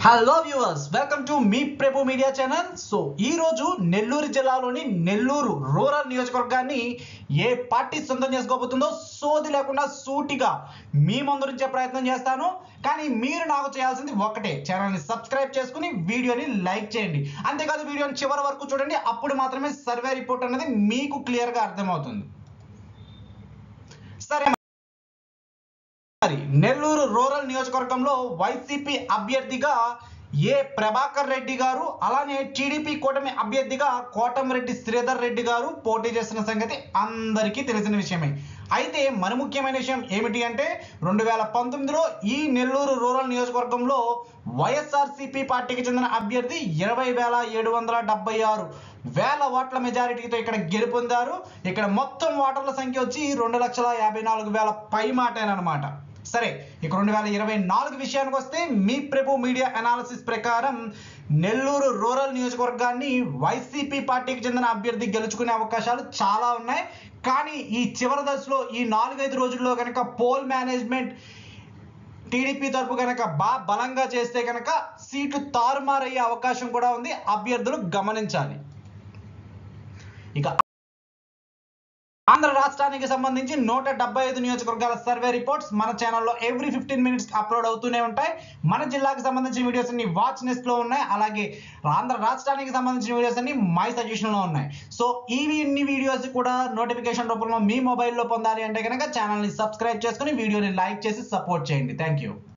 Hello viewers, welcome to మీ Prabhu media channel. So ఈ రోజు నెల్లూరు జిల్లాలోని నెల్లూరు రూరల్ నియోజకవర్గాన్ని ఏ పార్టీ సొంతం చేసుకోబోతుందో సోది లేకుండా సూటిగా మీ ముందుంచే ప్రయత్నం చేస్తాను. కానీ మీరు నాకు చేయాల్సింది ఒకటే, ఛానల్ని సబ్స్క్రైబ్ చేసుకుని వీడియోని లైక్ చేయండి. అంతేకాదు వీడియోని చివరి వరకు చూడండి, అప్పుడు మాత్రమే సర్వే రిపోర్ట్ అనేది మీకు క్లియర్గా అర్థమవుతుంది. సరే, నెల్లూరు రూరల్ నియోజకవర్గంలో వైసీపీ అభ్యర్థిగా ఏ ప్రభాకర్ రెడ్డి గారు, అలానే టీడీపీ కూటమి అభ్యర్థిగా కోటమిరెడ్డి శ్రీధర్ రెడ్డి గారు పోటీ చేస్తున్న సంగతి అందరికీ తెలిసిన విషయమే. అయితే మరి ముఖ్యమైన విషయం ఏమిటి అంటే 2019లో ఈ నెల్లూరు రూరల్ నియోజకవర్గంలో వైఎస్ఆర్సీపీ పార్టీకి చెందిన అభ్యర్థి 20,776 ఓట్ల మెజారిటీతో ఇక్కడ గెలుపొందారు. ఇక్కడ మొత్తం ఓటర్ల సంఖ్య వచ్చి 2,54,000 పై మాటేనమాట. సరే, ఇక 2024 విషయానికి వస్తే మీ ప్రభు మీడియా అనాలిసిస్ ప్రకారం నెల్లూరు రూరల్ నియోజకవర్గాన్ని వైసీపీ పార్టీకి చెందిన అభ్యర్థి గెలుచుకునే అవకాశాలు చాలా ఉన్నాయి. కానీ ఈ చివరి దశలో ఈ 4-5 రోజుల్లో కనుక పోల్ మేనేజ్మెంట్ టీడీపీ తరపు కనుక బలంగా చేస్తే కనుక సీట్లు తారుమారయ్యే అవకాశం కూడా ఉంది. అభ్యర్థులు గమనించాలి. ఇక ఆంధ్ర రాష్ట్రానికి సంబంధించి 175 నియోజకవర్గాల సర్వే రిపోర్ట్స్ మన ఛానల్లో ఎవ్రీ 15 minutes అప్లోడ్ అవుతూనే ఉంటాయి. మన జిల్లాకు సంబంధించిన వీడియోస్ అన్ని వాచ్ నెస్ట్ లో ఉన్నాయి. అలాగే ఆంధ్ర రాష్ట్రానికి సంబంధించిన వీడియోస్ అన్ని మై సజెషన్ లో ఉన్నాయి. సో ఇన్ని వీడియోస్ కూడా నోటిఫికేషన్ రూపంలో మీ మొబైల్లో పొందాలి అంటే కనుక ఛానల్ని సబ్స్క్రైబ్ చేసుకుని వీడియోని లైక్ చేసి సపోర్ట్ చేయండి. Thank you.